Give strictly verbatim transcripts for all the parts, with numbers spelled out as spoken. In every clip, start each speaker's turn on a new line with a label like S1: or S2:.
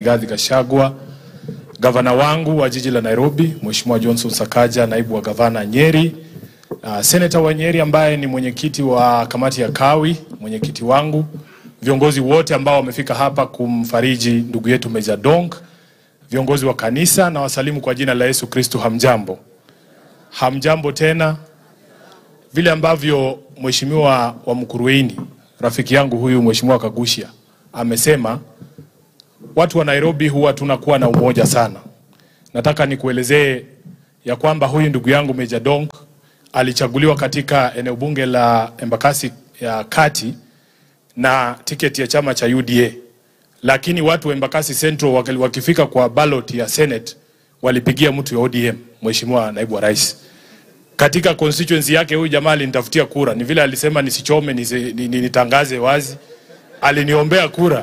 S1: Rigathi Gachagua, gavana wangu wa jiji la Nairobi, Mheshimiwa Johnson Sakaja, naibu wa gavana Nyeri, uh, Senator wa Nyeri ambaye ni mwenyekiti wa kamati ya Kawi, mwenyekiti wangu, viongozi wote ambao wamefika hapa kumfariji ndugu yetu Meja Dong, viongozi wa kanisa, na wasalimu kwa jina la Yesu Kristo. Hamjambo. Hamjambo tena. Vile ambavyo Mheshimiwa wa Mkurueni, rafiki yangu huyu Mheshimiwa Kagushia, amesema watu wa Nairobi huwa tunakuwa na umoja sana. Nataka nikuelezee ya kwamba huyu ndugu yangu Meja Dong alichaguliwa katika eneo bunge la Embakasi ya Kati na tiketi ya chama cha U D A. Lakini watu wa Embakasi Central wakifika kwa ballot ya Senate walipigia mtu ya O D M, Mheshimiwa naibu wa rais. Katika constituency yake huyu jamaa alinitafutia kura. Ni vile alisema nisichome nitangaze wazi. Aliniombea kura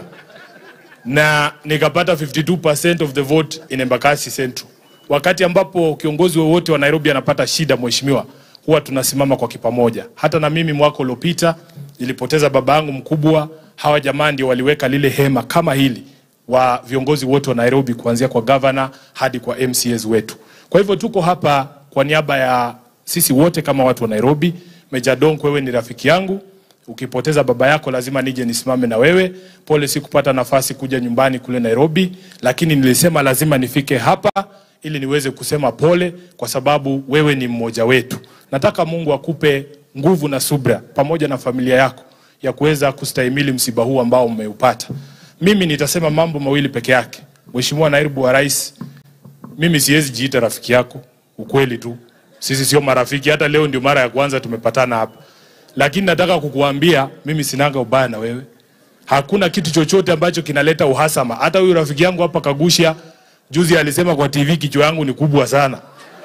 S1: na nikapata fifty two percent of the vote in Embakasi Central. Wakati ambapo kiongozi wowote wa Nairobi anapata shida, mheshimiwa, huwa tunasimama kwa kipamoja. Hata na mimi mwaka uliopita nilipoteza babangu mkubwa, hawa jamaa ndio waliweka lile hema kama hili wa viongozi wote wa Nairobi, kuanzia kwa governor hadi kwa M C As wetu. Kwa hivyo tuko hapa kwa niaba ya sisi wote kama watu wa Nairobi. Meja Dong, wewe ni rafiki yangu. Ukipoteza baba yako lazima nije nisimame na wewe. Pole si kupata nafasi kuja nyumbani kule Nairobi, lakini nilisema lazima nifike hapa ili niweze kusema pole, kwa sababu wewe ni mmoja wetu. Nataka Mungu akupe nguvu na subra pamoja na familia yako ya kuweza kustahimili msiba huu ambao umeupata. Mimi nitasema mambo mawili peke yake. Mheshimiwa naibu wa rais, mimi siwezi jiita rafiki yako, ukweli tu. Sisi sio marafiki, hata leo ndio mara ya kwanza tumepatana hapa. Lakini nataka kukuambia mimi sinanga ubaya na wewe. Hakuna kitu chochote ambacho kinaleta uhasama. Hata huyu rafiki yangu hapa Kagushia juzi alisema kwa T V kichwa yangu ni kubwa sana.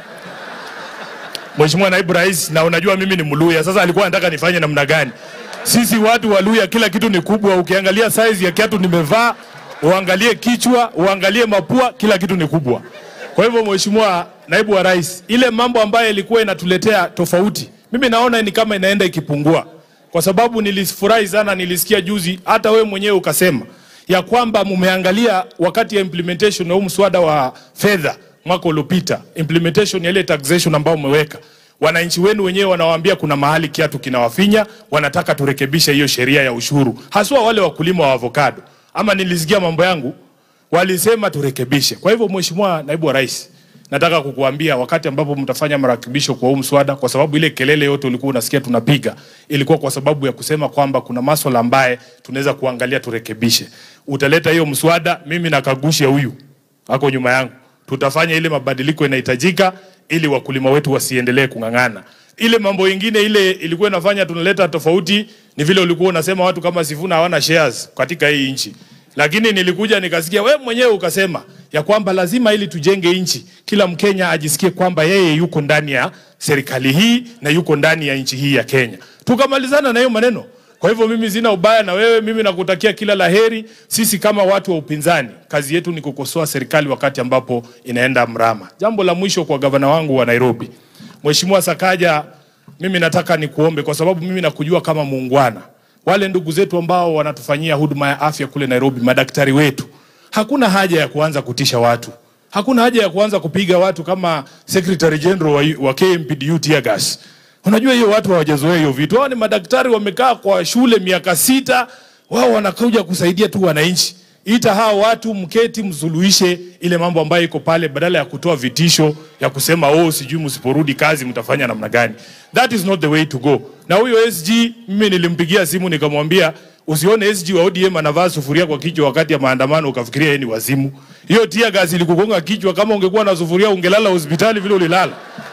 S1: Mheshimiwa naibu rais, na unajua mimi ni Mluya. Sasa alikuwa anataka nifanye namna gani? Sisi watu wa Luya kila kitu ni kubwa. Ukiangalia size ya kiatu nimevaa, uangalie kichwa, uangalie mapua, kila kitu ni kubwa. Kwa hivyo Mheshimiwa naibu wa rais, ile mambo ambayo ilikuwa inatuletea tofauti, mimi naona ni kama inaenda ikipungua. Kwa sababu nilifurahi sana nilisikia juzi hata wewe mwenyewe ukasema ya kwamba mumeangalia wakati ya implementation na huu mswada wa fedha mwaka uliopita, implementation ya ile taxation ambao umeweka, wananchi wenu wenyewe wanawaambia kuna mahali kiatu kinawafinya, wanataka turekebishe hiyo sheria ya ushuru, haswa wale wakulima wa avocado. Ama nilisikia mambo yangu walisema turekebishe. Kwa hivyo Mheshimiwa naibu wa rais, nataka kukuambia wakati ambapo mtafanya marekebisho kwa huu mswada, kwa sababu ile kelele yote ulikuwa unasikia tunapiga ilikuwa kwa sababu ya kusema kwamba kuna masuala ambaye tunaweza kuangalia turekebishe. Utaleta hiyo mswada, mimi na Kagushia huyu hako nyuma yangu, tutafanya ile mabadiliko inahitajika ili wakulima wetu wasiendelee kungangana. Ile mambo mengine ile ilikuwa inafanya tunaleta tofauti ni vile ulikuwa unasema watu kama Sifuna hawana shares katika hii nchi. Lakini nilikuja nikasikia wewe mwenyewe ukasema ya kwamba lazima ili tujenge nchi, kila Mkenya ajisikie kwamba yeye yuko ndani ya serikali hii na yuko ndani ya nchi hii ya Kenya. Tukamalizana na hiyo maneno. Kwa hivyo mimi sina ubaya na wewe, mimi nakutakia kila laheri. Sisi kama watu wa upinzani, kazi yetu ni kukosoa serikali wakati ambapo inaenda mrama. Jambo la mwisho kwa gavana wangu wa Nairobi, Mheshimiwa Sakaja, mimi nataka nikuombe, kwa sababu mimi nakujua kama muungwana. Wale ndugu zetu ambao wanatufanyia huduma ya afya kule Nairobi, madaktari wetu, hakuna haja ya kuanza kutisha watu. Hakuna haja ya kuanza kupiga watu kama Secretary General wa, wa K M P D U tear gas. Unajua hiyo watu hawajazoea hiyo vitu. Wao ni madaktari wamekaa kwa shule miaka sita, wao wanakuja kusaidia tu wananchi. Ita hao watu mketi msuluhishe ile mambo ambayo iko pale, badala ya kutoa vitisho ya kusema oh sijui msiporudi kazi mtafanya namna gani. That is not the way to go. Na huyo S G mimi nilimpigia simu nikamwambia usione S G wa O D M anavaa sufuria kwa kichwa wakati ya maandamano ukafikiria yeye ni wazimu. Hiyo tear gas ilikugonga kichwa, kama ungekuwa na sufuria ungelala hospitali vile ulilala.